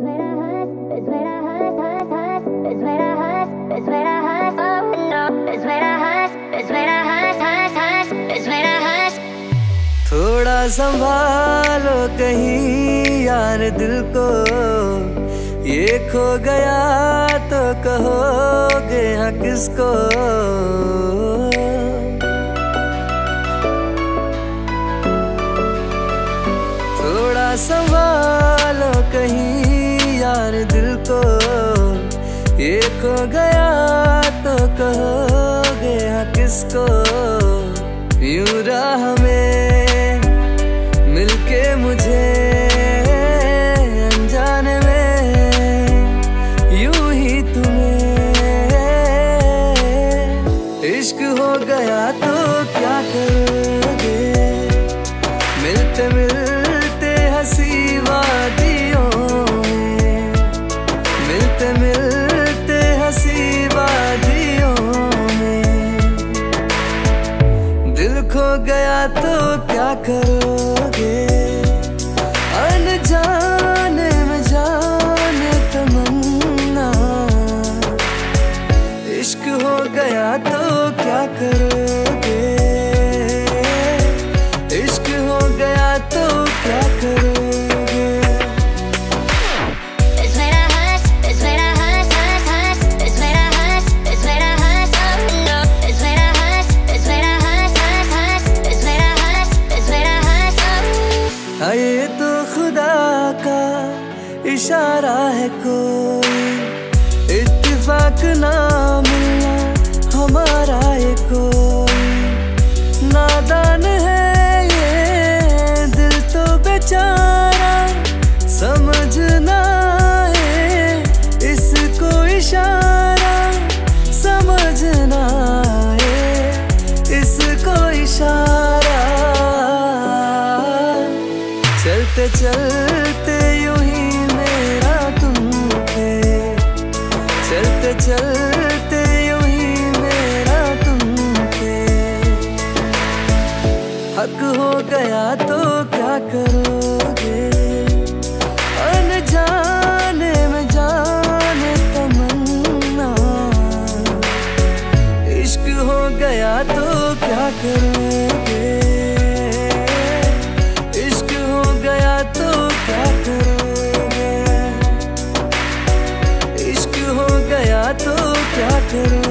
थोड़ा संभालो कहीं यार दिल को, ये खो गया तो कहोगे हाँ किसको। थोड़ा संभालो कहीं यार दिल को, ये खो गया तो कहोगे हाँ किसको। यूं राह में मिलके मुझे अनजाने में यूं ही तुम्हें इश्क हो गया तो क्या करोगे। मिलते मिलते हंसी वादियों में, मिलते मिलते हंसी वादियों में, दिल खो गया तो क्या करोगे। अनजाने में जाने तमन्ना, इश्क हो गया तो क्या करोगे। इश्क हो गया तो क्या करोगे। ये तो खुदा का इशारा है, कोई इत्तेफाक ना मिलना हमारा ये कोई। नादान है ये दिल तो बेचारा, समझना है इसको इशारा, समझना है इसको इशारा। चलते चलते यूं ही मेरा तुम थे, चलते चलते यूं ही मेरा तुम थे। हक हो गया तो क्या करोगे। अनजाने में जाने तमन्ना, इश्क हो गया तो क्या करोगे। तो क्या करोगे। इश्क हो गया तो क्या करोगे।